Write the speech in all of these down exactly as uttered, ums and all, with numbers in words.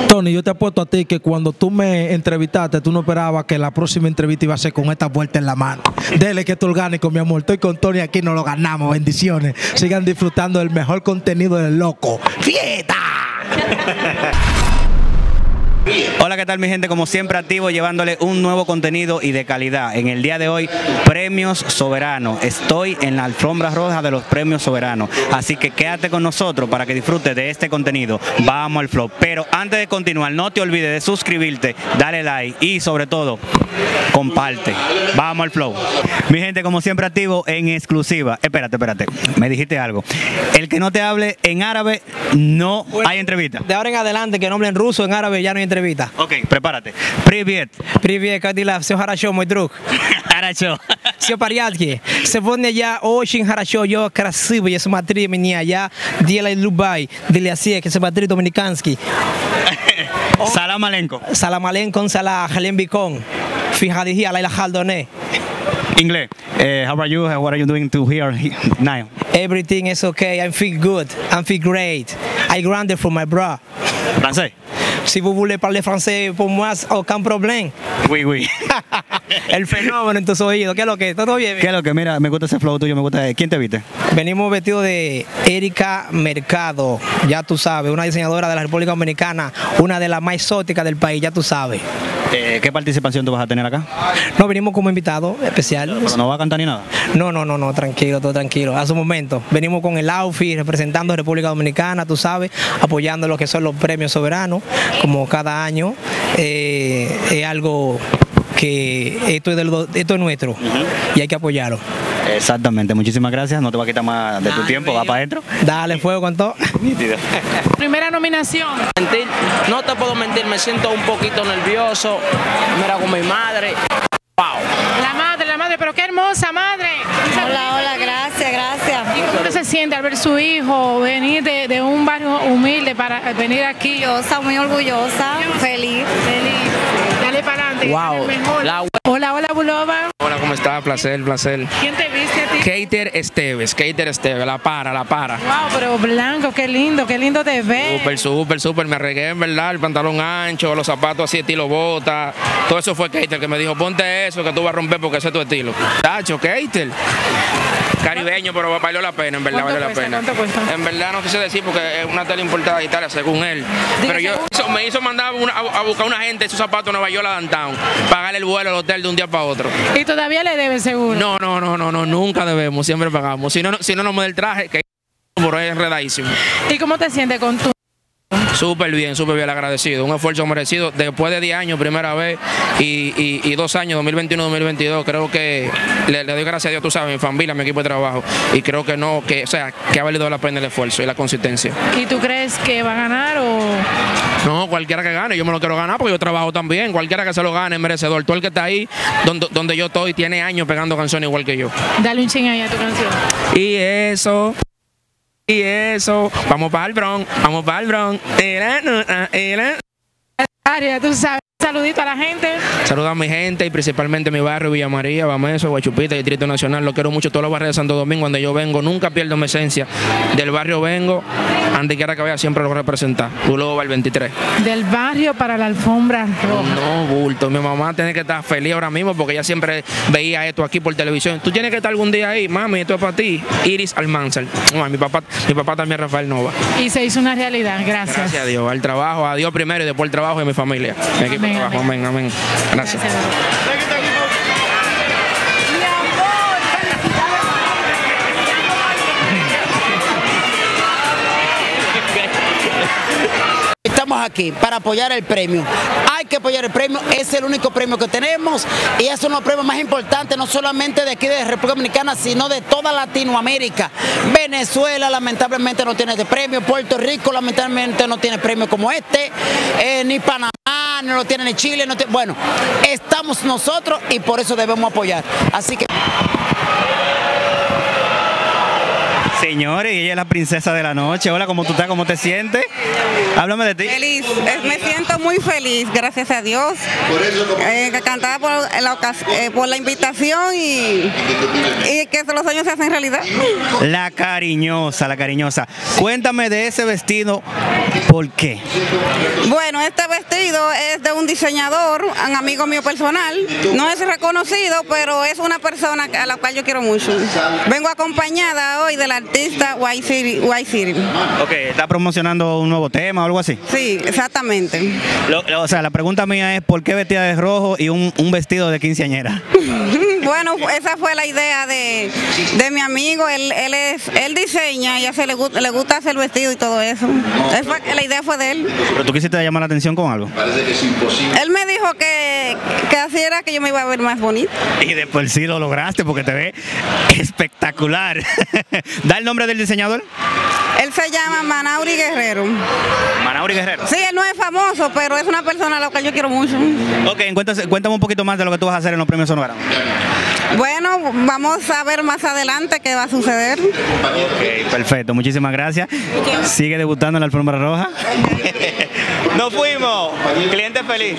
Tony, yo te apuesto a ti que cuando tú me entrevistaste, tú no esperabas que la próxima entrevista iba a ser con esta vuelta en la mano. Dele que esto es orgánico, mi amor. Estoy con Tony aquí, nos lo ganamos. Bendiciones. Sigan disfrutando del mejor contenido del loco. ¡Fiesta! Hola, ¿qué tal mi gente? Como siempre activo, llevándole un nuevo contenido y de calidad. En el día de hoy, Premios Soberanos. Estoy en la alfombra roja de los Premios Soberanos. Así que quédate con nosotros para que disfrutes de este contenido. Vamos al flow. Pero antes de continuar, no te olvides de suscribirte, dale like y sobre todo, comparte. Vamos al flow. Mi gente, como siempre activo en exclusiva. Espérate, espérate. Me dijiste algo. El que no te hable en árabe, no hay entrevista. De ahora en adelante, que no hable en ruso, en árabe, ya no hay entrevista. Ok, prepárate. Привет. Привет, как дела? Все хорошо, мой друг. Хорошо. Все в порядке. Сегодня я очень хорошо, я красивый, смотри меня, я делаю любай, для всех, смотри доминиканский. Salam alenko. Salam alenkum, salam halem bikon. Fijadiji, alayla haldone. Inglés. Uh, how are you? What are you doing to here now? Everything is okay, I feel good, I feel great. I grande for my bro. Francés. Si vous voulez parler français, pour moi, aucun problème. Oui, oui. El fenómeno en tus oídos. ¿Qué es lo que? ¿Todo bien? ¿Qué es lo que? Mira, me gusta ese flow tuyo, me gusta. ¿Quién te viste? Venimos vestidos de Erika Mercado, ya tú sabes, una diseñadora de la República Dominicana, una de las más exóticas del país, ya tú sabes. Eh, ¿Qué participación tú vas a tener acá? No, venimos como invitado especial. ¿Pero no va a cantar ni nada? No, no, no, no, tranquilo, todo tranquilo. A su momento, venimos con el outfit, representando a República Dominicana, tú sabes, apoyando lo que son los premios soberanos, como cada año. Eh, es algo que esto es, de lo, esto es nuestro, uh-huh, y hay que apoyarlo. Exactamente, muchísimas gracias, no te voy a quitar más de tu Ay, tiempo, va para adentro. Dale fuego con todo. Primera nominación. Mentir, no te puedo mentir, me siento un poquito nervioso, mira con mi madre. Wow. La madre, la madre, pero qué hermosa madre. Hola, hola, gracias, gracias. ¿Y cómo se siente al ver su hijo venir de, de un barrio humilde para venir aquí? Orgullosa, muy orgullosa, feliz. Feliz. Dale para adelante. Wow. La... Hola, hola, Bulova. Hola, ¿cómo estás? Placer, placer. ¿Quién te viste a ti? Keiter Esteves, Keiter Esteves, la para, la para. Wow, pero blanco, qué lindo, qué lindo te ves. Súper, súper, súper, me arreglé en verdad, el pantalón ancho, los zapatos así estilo bota. Todo eso fue Keiter que me dijo, ponte eso que tú vas a romper porque ese es tu estilo. Tacho, Keiter. Caribeño, pero valió la pena, en verdad valió cuesta, la pena. ¿Cuánto cuesta? En verdad no quise decir porque es una tela importada de Italia, según él. Pero yo eso, me hizo mandar una, a, a buscar una gente esos zapatos en Nueva York a Downtown, pagarle el vuelo al hotel de un día para otro. ¿Y todavía le deben seguro? No, no, no, no, no, nunca debemos, siempre pagamos. Si no, no si no nos mueve el traje, que por ahí es enredadísimo. ¿Y cómo te sientes con tu? Súper bien, súper bien agradecido. Un esfuerzo merecido. Después de diez años, primera vez, y, y, y dos años, dos mil veintiuno, dos mil veintidós, creo que le, le doy gracias a Dios, tú sabes, mi familia, mi equipo de trabajo. Y creo que no, que, o sea, que ha valido la pena el esfuerzo y la consistencia. ¿Y tú crees que va a ganar o...? No, cualquiera que gane, yo me lo quiero ganar porque yo trabajo también. Cualquiera que se lo gane es merecedor. Todo el que está ahí, donde, donde yo estoy, tiene años pegando canciones igual que yo. Dale un ching ahí a tu canción. Y eso... Y eso, vamos para el Bronx, vamos para el Bronx. Área, tú sabes, saludito a la gente. Saludos a mi gente y principalmente mi barrio, Villa María, Bameso, Guachupita, Distrito Nacional. Lo quiero mucho, todos los barrios de Santo Domingo, donde yo vengo. Nunca pierdo mi esencia. Del barrio vengo, donde quiera que vaya, siempre lo representar. Bulova, el veintitrés. Del barrio para la alfombra roja. No, bulto. Mi mamá tiene que estar feliz ahora mismo porque ella siempre veía esto aquí por televisión. Tú tienes que estar algún día ahí, mami, esto es para ti. Iris Almanzar. No, mi papá, mi papá también, Rafael Nova. Y se hizo una realidad, gracias. Gracias a Dios, al trabajo, a Dios primero y después el trabajo de mi familia. Mi equipo de trabajo, amén, amén. Gracias. Gracias. Estamos aquí para apoyar el premio. Hay que apoyar el premio, es el único premio que tenemos y es uno de los premios más importantes, no solamente de aquí de República Dominicana, sino de toda Latinoamérica. Venezuela lamentablemente no tiene este premio, Puerto Rico lamentablemente no tiene premio como este, eh, ni Panamá, no lo tiene ni Chile, no tiene, bueno, estamos nosotros y por eso debemos apoyar. Así que... Señores, ella es la princesa de la noche. Hola, ¿cómo tú estás? ¿Cómo te sientes? Háblame de ti. Feliz, me siento muy feliz, gracias a Dios. Eh, cantada por la, eh, por la invitación y, y que los sueños se hacen realidad. La cariñosa, la cariñosa. Cuéntame de ese vestido, ¿por qué? Bueno, Bueno, este vestido es de un diseñador, un amigo mío personal. No es reconocido, pero es una persona a la cual yo quiero mucho. Vengo acompañada hoy del artista White City. White City. Ok, ¿está promocionando un nuevo tema o algo así? Sí, exactamente. Lo, lo, o sea, la pregunta mía es, ¿por qué vestida de rojo y un, un vestido de quinceañera? Bueno, esa fue la idea de, de mi amigo. Él, él, es, él diseña y a se le, le gusta hacer vestido y todo eso. Es, la idea fue de él. ¿Pero tú quisiste llamar la atención con algo? Él me dijo que, que así era que yo me iba a ver más bonita. Y después sí lo lograste porque te ve espectacular. ¿Da el nombre del diseñador? Él se llama Manauri Guerrero. Manauri Guerrero. Sí, él no es famoso, pero es una persona a la cual yo quiero mucho. Ok, cuéntame, cuéntame un poquito más de lo que tú vas a hacer en los premios Soberanos. Bueno, vamos a ver más adelante qué va a suceder. Ok, perfecto, muchísimas gracias. Sigue debutando en la alfombra roja. ¡Nos fuimos! Cliente feliz.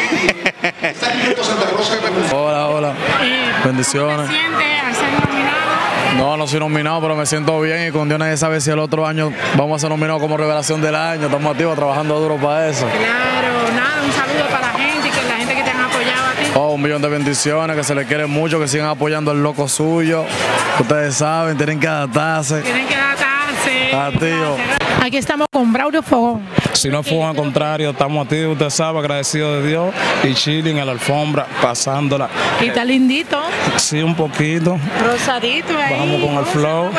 Hola, hola. Bendiciones. ¿Cómo te sientes al ser nominado? No, no soy nominado, pero me siento bien y con Dios nadie sabe si el otro año vamos a ser nominados como revelación del año. Estamos activos trabajando duro para eso. Claro, nada, un saludo para la gente, que la gente que te han apoyado a ti. Oh, un millón de bendiciones, que se les quiere mucho, que sigan apoyando al loco suyo. Ustedes saben, tienen que adaptarse. Tienen que adaptarse. Ah, tío. Aquí estamos con Braulio Fogón. Si no fue al contrario, estamos activos, usted sabe, agradecidos de Dios y chilling en la alfombra, pasándola. Y está lindito. Sí, un poquito. Rosadito ahí. Vamos con el flow.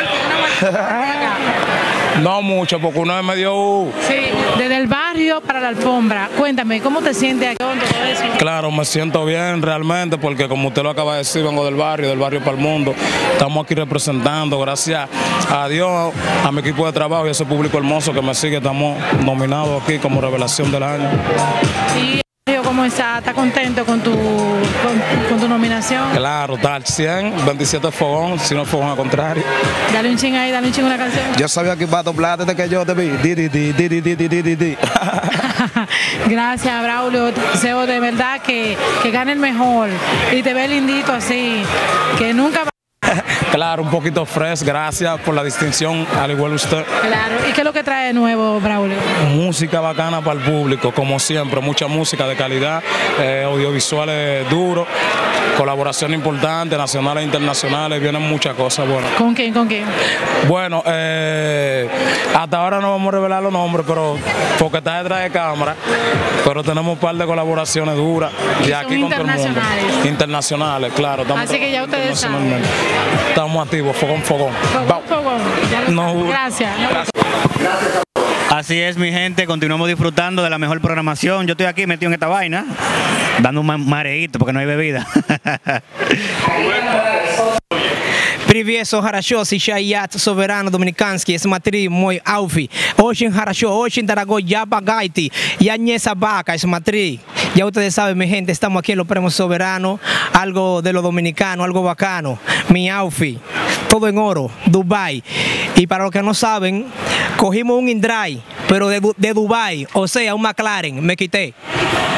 No mucho, porque uno es medio... Uh. Sí, desde el barrio para la alfombra. Cuéntame, ¿cómo te sientes aquí con todo eso? Claro, me siento bien realmente, porque como usted lo acaba de decir, vengo del barrio, del barrio para el mundo. Estamos aquí representando, gracias a Dios, a mi equipo de trabajo y a ese público hermoso que me sigue. Estamos nominados aquí como revelación del año. Sí. ¿Cómo está? ¿Está contento con tu, con, con tu nominación? Claro, está al cien, veintisiete fogón, si no fogón al contrario. Dale un ching ahí, dale un ching una canción. Yo sabía que iba a doblar desde que yo te vi. Di, di, di, di, di, di, di, di, di. Gracias, Braulio. Deseo de verdad que, que gane el mejor y te ve lindito así, que nunca va. Claro, un poquito fresh, gracias por la distinción, al igual usted. Claro, ¿y qué es lo que trae de nuevo, Braulio? Música bacana para el público, como siempre, mucha música de calidad, eh, audiovisuales duros, colaboración importante, nacionales e internacionales, vienen muchas cosas buenas. ¿Con quién, con quién? Bueno, eh, hasta ahora no vamos a revelar los nombres, pero porque está detrás de cámara, pero tenemos un par de colaboraciones duras de aquí con todo el mundo. Internacionales, claro. Así que ya ustedes saben. Estamos activos, fogón, fogón. Fogón, fogón. Ya lo No, Gracias. Gracias. Así es, mi gente, continuamos disfrutando de la mejor programación. Yo estoy aquí metido en esta vaina, dando un mareíto porque no hay bebida. Привет, хорошо, сейчас я Soberano Доминиканский, смотри мой outfit. Очень хорошо, очень дорогой, я богатый, я не собака, смотри. Ya ustedes saben, mi gente, estamos aquí en los premios Soberanos, algo de lo dominicano, algo bacano. Mi outfit, todo en oro, Dubai. Y para los que no saben, cogimos un InDrive, pero de, de Dubai, o sea, un McLaren, me quité.